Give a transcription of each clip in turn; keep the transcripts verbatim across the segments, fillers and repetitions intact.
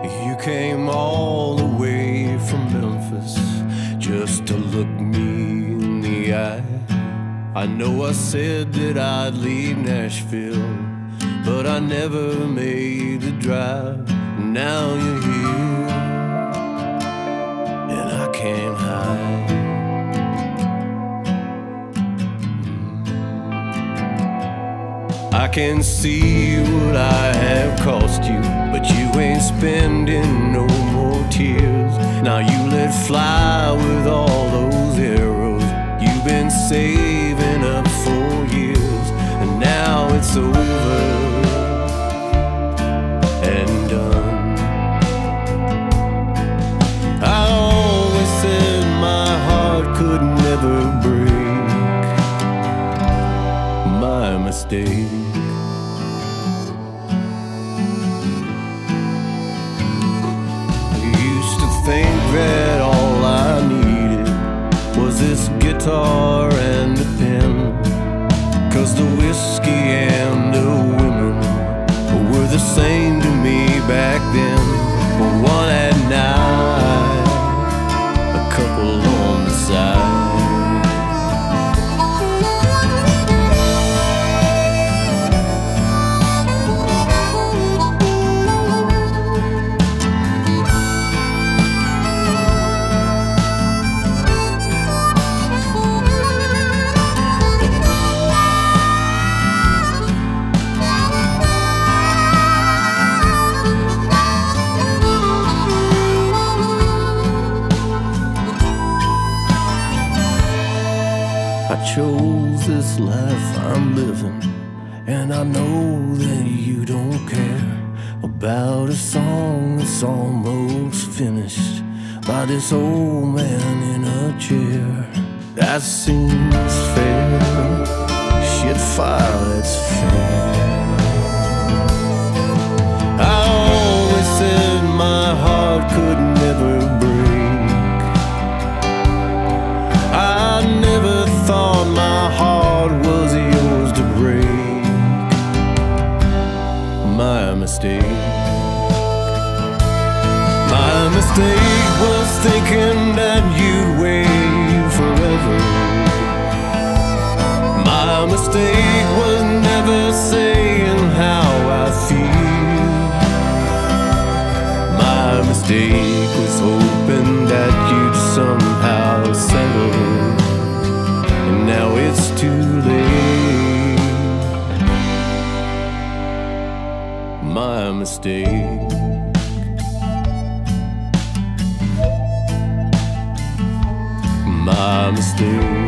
You came all the way from Memphis just to look me in the eye. I know I said that I'd leave Nashville, but I never made the drive. Now you're here, and I can't hide. I can see what I have cost you, but you ain't spending no more tears. Now you let fly with all those arrows you've been saving up for years, and now it's over and done. I always said my heart could never break. My mistake. Think that all I needed was this guitar and a pen, 'cause the whiskey and the women were the same to me back then. One at night, a couple on the side. I chose this life I'm living, and I know that you don't care about a song that's almost finished by this old man in a chair. That seems fair. Shit fire, that's fair. I always said my heart could never break. I never thought my heart was yours to break. My mistake. My mistake was thinking that you'd wait forever. My mistake was never saying how I feel. My mistake was hoping that you'd somehow settle. And now it's too late. My mistake. My mistake.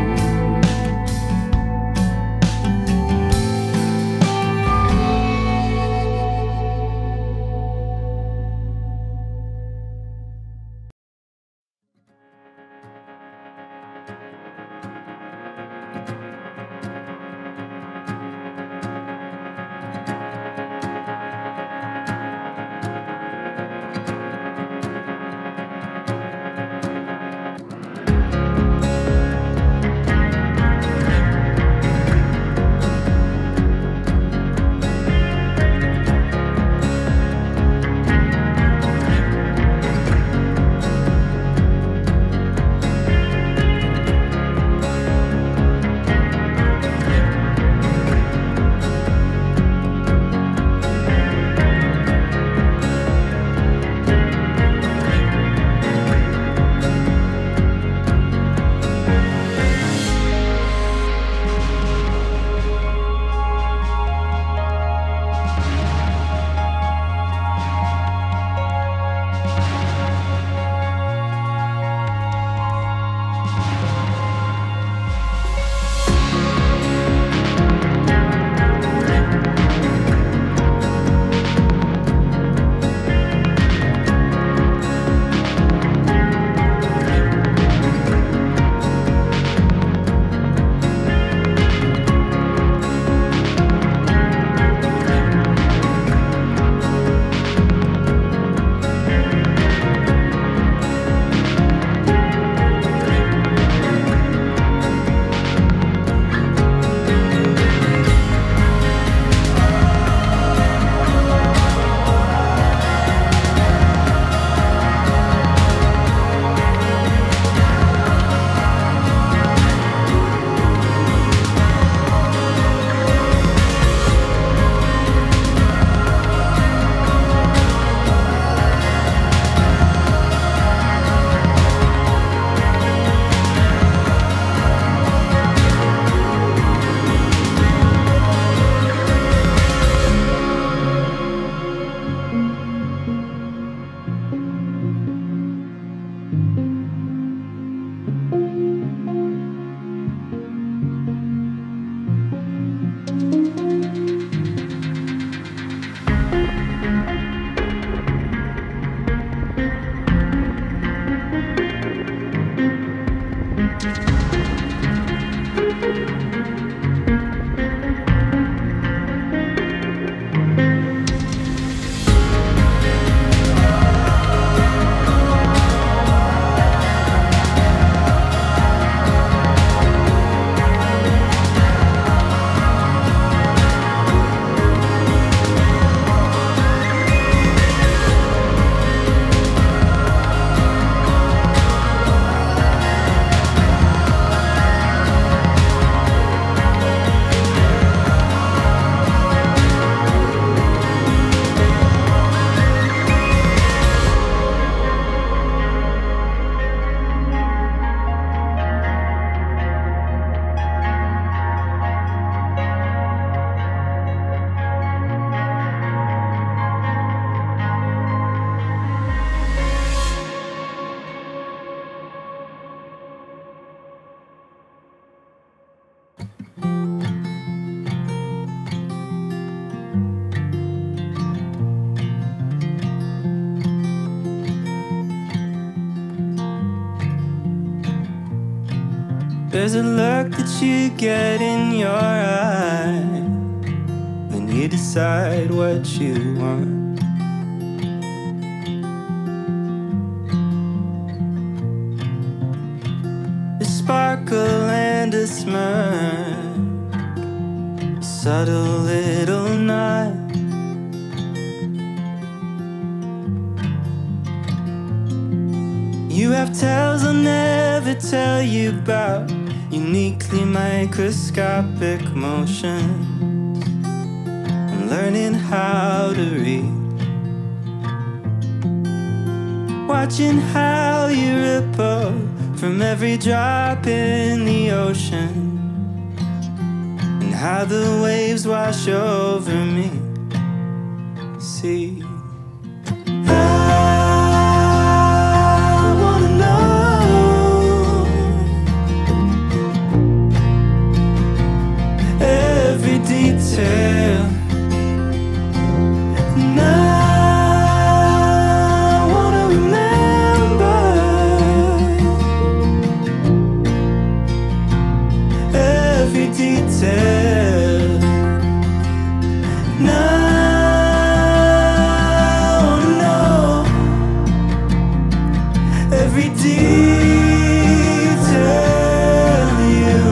There's a look that you get in your eye when you decide what you want. A sparkle and a smirk, a subtle little nod. You have tales I'll never tell you about, uniquely microscopic motions. I'm learning how to read, watching how you ripple from every drop in the ocean, and how the waves wash over me. See, detail. And I wanna remember every detail. And I wanna know every detail you.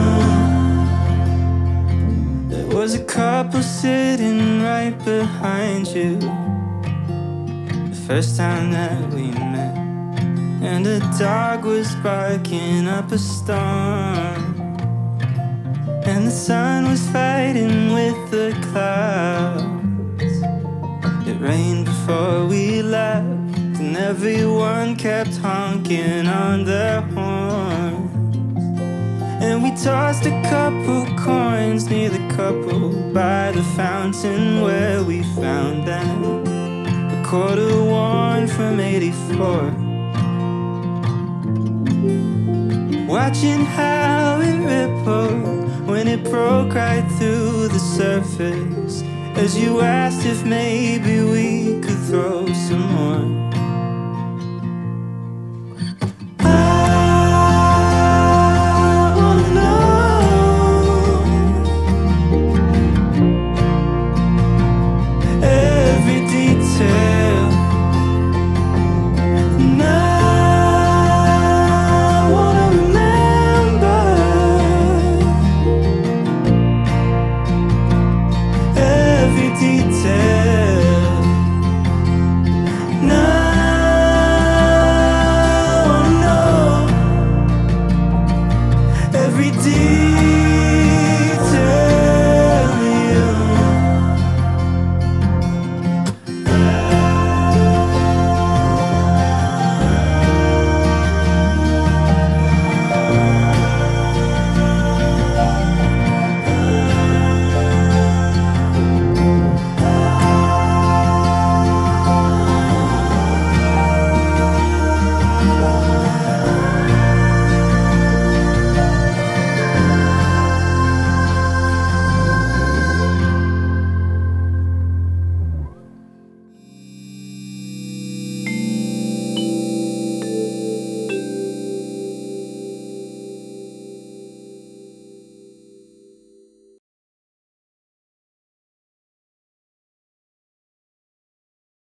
There was a couple sitting right behind you the first time that we met, and a dog was barking up a storm, and the sun was fighting with the clouds. It rained before we left, and everyone kept honking on their horn. And we tossed a couple coins near the couple by the fountain where we found them, a quarter worn from eighty-four. Watching how it rippled when it broke right through the surface, as you asked if maybe we could throw some more.